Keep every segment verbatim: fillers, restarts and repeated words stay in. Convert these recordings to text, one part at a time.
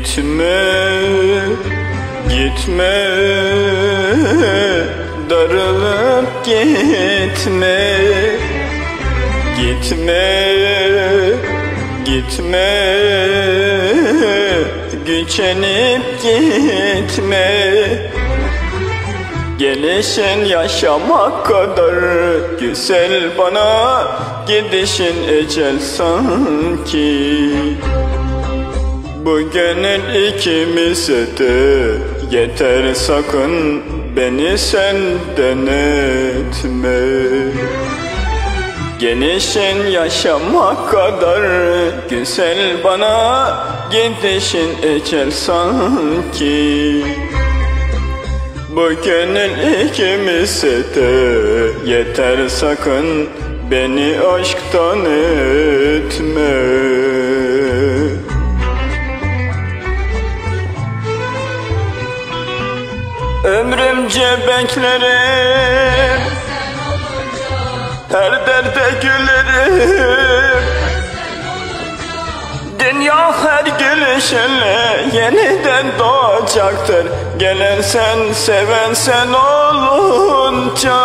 Gitme, gitme, darılıp gitme. Gitme, gitme, gücenip gitme. Gelişin yaşamak kadar güzel bana, gidişin ecel sanki. Bu gönül ikimize de yeter, sakın beni senden etme. Gelişin yaşamak kadar güzel bana, gidişin ecel sanki. Bu gönül ikimize de yeter, sakın beni aşktan etme. Ömrümce beklerim, her derde gülerim. Dünya her gülüşünle yeniden doğacaktır. Gelen sen, seven sen olunca.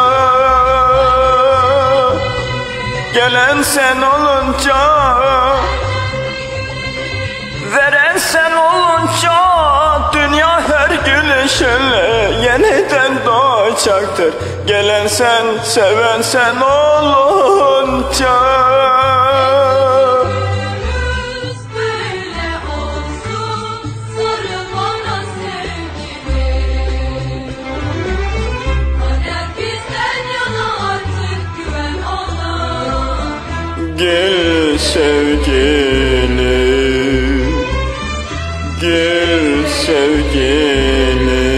Gelen sen olunca, veren sen olunca, dünya her gülüşünle yeniden doğacaktır. Gelen sen, seven sen olunca. Gel sevgilim, gel sevgilim.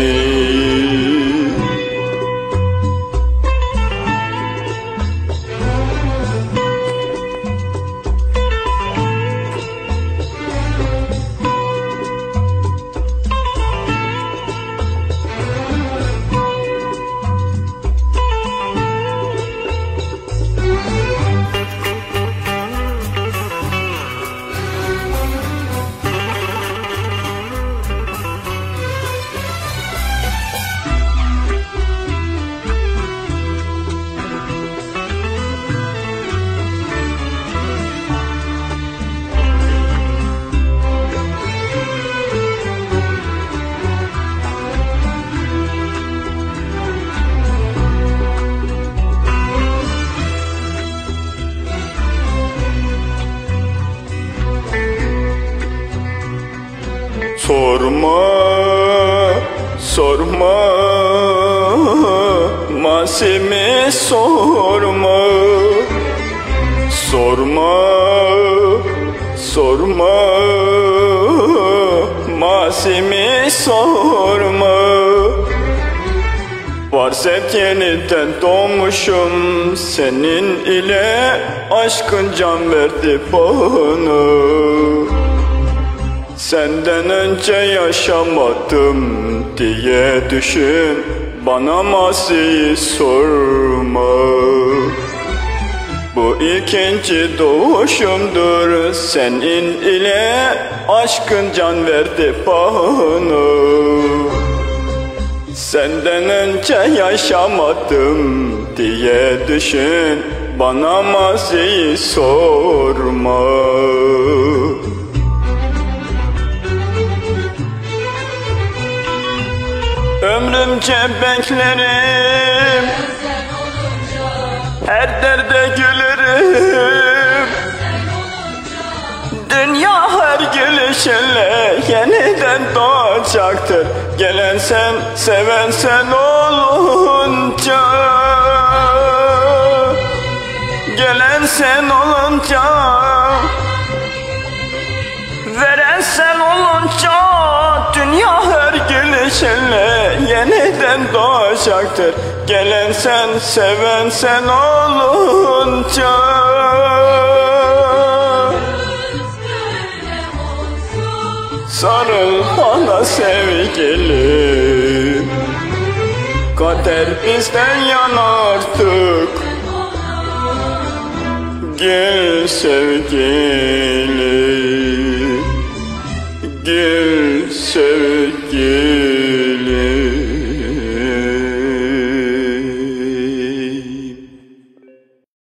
Sorma, sorma, mazimi sorma. Sorma, sorma, mazimi sorma. Farz et yeniden doğmuşum senin ile, aşkın can verdi bana. Senden önce yaşamadım diye düşün, bana maziyi sorma. Bu ikinci doğuşumdur senin ile, aşkın can verdi bana. Senden önce yaşamadım diye düşün, bana maziyi sorma. Ömrümce beklerim, her derde gülerim. Dünya her gülüşünle yeniden doğacaktır. Gelen sen, seven sen olunca. Gelen sen olunca, veren sen olunca, dünya her gülüşünle yeniden doğacaktır. Gelen sen, seven sen olunca. Sarıl bana sevgilim, kader bizden yana artık. Gel sevgilim, gel sevgi